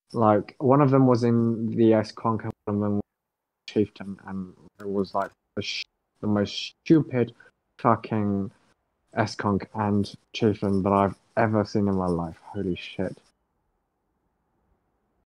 Like one of them was in the S-Conk and one of them was Chieftain, and it was like the most stupid fucking S-Conk and Chieftain that I've ever seen in my life. Holy shit.